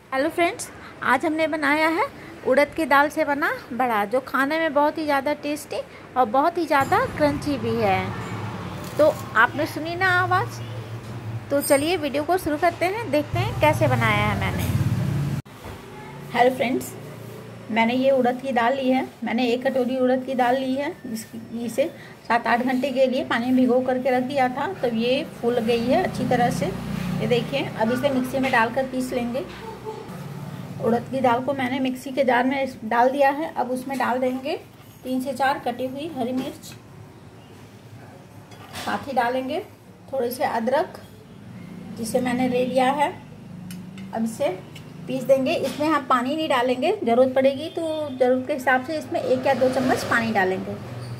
Hello friends, आज हमने बनाया है उड़द की दाल से बना बड़ा, जो खाने में बहुत ही ज़्यादा टेस्टी और बहुत ही ज़्यादा क्रंची भी है। तो आपने सुनी ना आवाज़? तो चलिए वीडियो को शुरू करते हैं, देखते हैं कैसे बनाया है मैंने। हेलो फ्रेंड्स, मैंने ये उड़द की दाल ली है। मैंने 1 कटोरी उड़द की दाल ली है, इसे 7-8 घंटे के लिए पानी में भिगो करके रख दिया था। तब ये फूल गई है अच्छी तरह से। ये देखिए, अब इसे मिक्सी में डालकर पीस लेंगे। उड़द की दाल को मैंने मिक्सी के जार में डाल दिया है। अब उसमें डाल देंगे 3 से 4 कटी हुई हरी मिर्च, साथ ही डालेंगे थोड़े से अदरक जिसे मैंने ले लिया है। अब इसे पीस देंगे। इसमें हम पानी नहीं डालेंगे, ज़रूरत पड़ेगी तो ज़रूरत के हिसाब से इसमें 1 या 2 चम्मच पानी डालेंगे।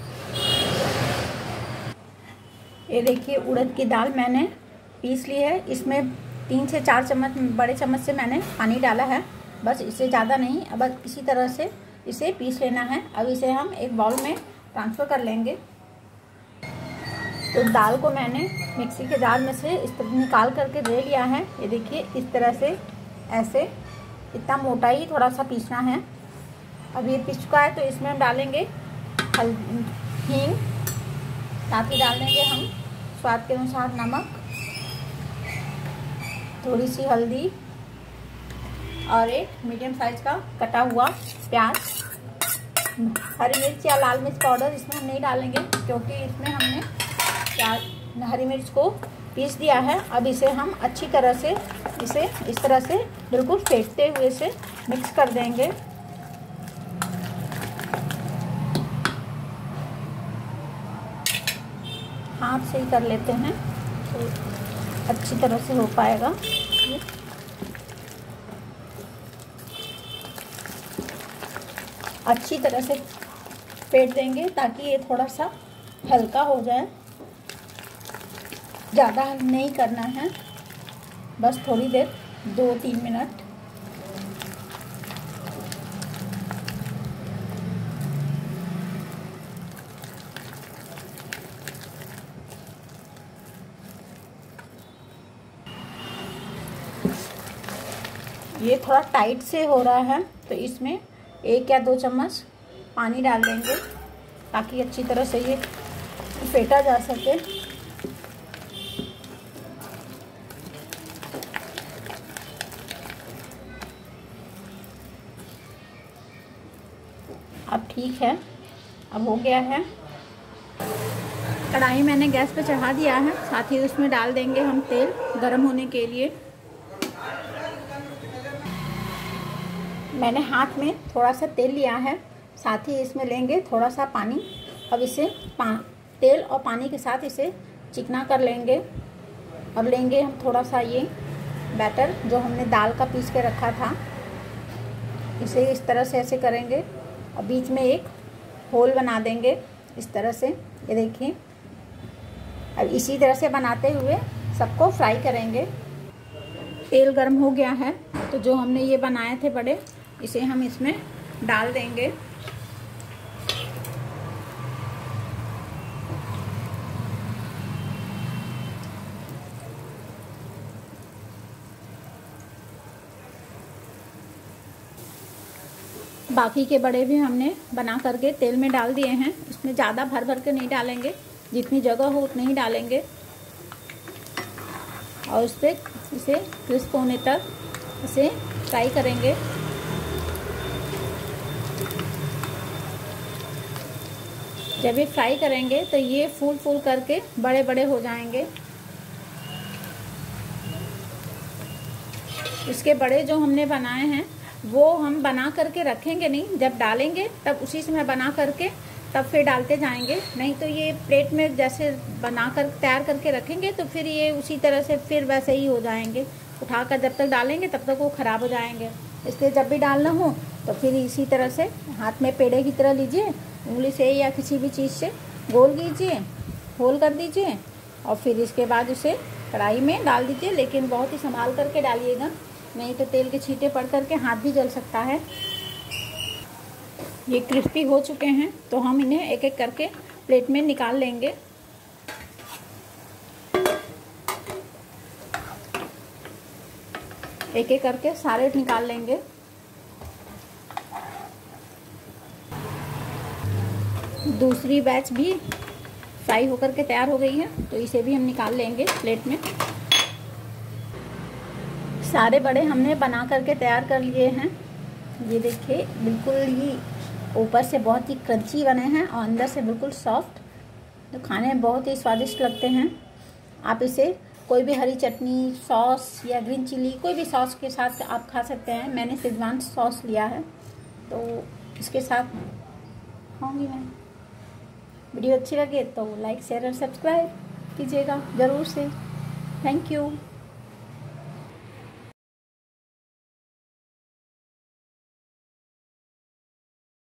ये देखिए, उड़द की दाल मैंने पीस ली है। इसमें 3 से 4 चम्मच बड़े चम्मच से मैंने पानी डाला है, बस, इससे ज़्यादा नहीं। अब इसी तरह से इसे पीस लेना है। अब इसे हम एक बाउल में ट्रांसफ़र कर लेंगे। तो दाल को मैंने मिक्सी के जार में से इस तरह निकाल करके ले लिया है। ये देखिए, इस तरह से, ऐसे, इतना मोटा ही थोड़ा सा पीसना है। अब ये पीस चुका है तो इसमें हम डालेंगे हींग, साथ ही डाल देंगे हम स्वाद के अनुसार नमक, थोड़ी सी हल्दी और एक मीडियम साइज का कटा हुआ प्याज। हरी मिर्च या लाल मिर्च पाउडर इसमें हम नहीं डालेंगे, क्योंकि इसमें हमने प्याज हरी मिर्च को पीस दिया है। अब इसे हम अच्छी तरह से इसे इस तरह से बिल्कुल फेंटते हुए इसे मिक्स कर देंगे। हाथ से ही कर लेते हैं तो अच्छी तरह से हो पाएगा। अच्छी तरह से फेंट देंगे ताकि ये थोड़ा सा हल्का हो जाए। ज़्यादा नहीं करना है, बस थोड़ी देर, 2-3 मिनट। ये थोड़ा टाइट से हो रहा है तो इसमें 1 या 2 चम्मच पानी डाल देंगे ताकि अच्छी तरह से ये फेंटा जा सके। अब ठीक है, अब हो गया है। कढ़ाई मैंने गैस पे चढ़ा दिया है, साथ ही उसमें डाल देंगे हम तेल गरम होने के लिए। मैंने हाथ में थोड़ा सा तेल लिया है, साथ ही इसमें लेंगे थोड़ा सा पानी। अब इसे तेल और पानी के साथ इसे चिकना कर लेंगे। अब लेंगे हम थोड़ा सा ये बैटर जो हमने दाल का पीस के रखा था, इसे इस तरह से ऐसे करेंगे और बीच में एक होल बना देंगे इस तरह से। ये देखिए, अब इसी तरह से बनाते हुए सबको फ्राई करेंगे। तेल गर्म हो गया है तो जो हमने ये बनाए थे बड़े, इसे हम इसमें डाल देंगे। बाकी के बड़े भी हमने बना करके तेल में डाल दिए हैं। इसमें ज़्यादा भर भर के नहीं डालेंगे, जितनी जगह हो उतनी ही डालेंगे। और उस पर इसे क्रिस्प होने तक इसे फ्राई करेंगे। जब ये फ्राई करेंगे तो ये फूल फूल करके बड़े बड़े हो जाएंगे। इसके बड़े जो हमने बनाए हैं वो हम बना करके रखेंगे नहीं, जब डालेंगे तब उसी समय बना करके तब फिर डालते जाएंगे। नहीं तो ये प्लेट में जैसे बना कर तैयार करके रखेंगे तो फिर ये उसी तरह से फिर वैसे ही हो जाएंगे। उठाकर जब तक डालेंगे तब तक वो ख़राब हो जाएंगे। इसलिए जब भी डालना हो तो फिर इसी तरह से हाथ में पेड़े की तरह लीजिए, उंगली से या किसी भी चीज़ से गोल कीजिए, होल कर दीजिए और फिर इसके बाद उसे कढ़ाई में डाल दीजिए। लेकिन बहुत ही संभाल करके डालिएगा, नहीं तो तेल के छींटे पड़ करके हाथ भी जल सकता है। ये क्रिस्पी हो चुके हैं तो हम इन्हें एक एक करके प्लेट में निकाल लेंगे। एक एक करके सारे निकाल लेंगे। दूसरी बैच भी फ्राई होकर के तैयार हो गई है, तो इसे भी हम निकाल लेंगे प्लेट में। सारे बड़े हमने बना करके तैयार कर लिए हैं। ये देखिए बिल्कुल ही ऊपर से बहुत ही क्रंची बने हैं और अंदर से बिल्कुल सॉफ्ट, तो खाने में बहुत ही स्वादिष्ट लगते हैं। आप इसे कोई भी हरी चटनी, सॉस या ग्रीन चिली, कोई भी सॉस के साथ आप खा सकते हैं। मैंने शेजवान सॉस लिया है, तो इसके साथ खाऊंगी मैं। वीडियो अच्छी लगे तो लाइक, शेयर और सब्सक्राइब कीजिएगा ज़रूर से। Thank you.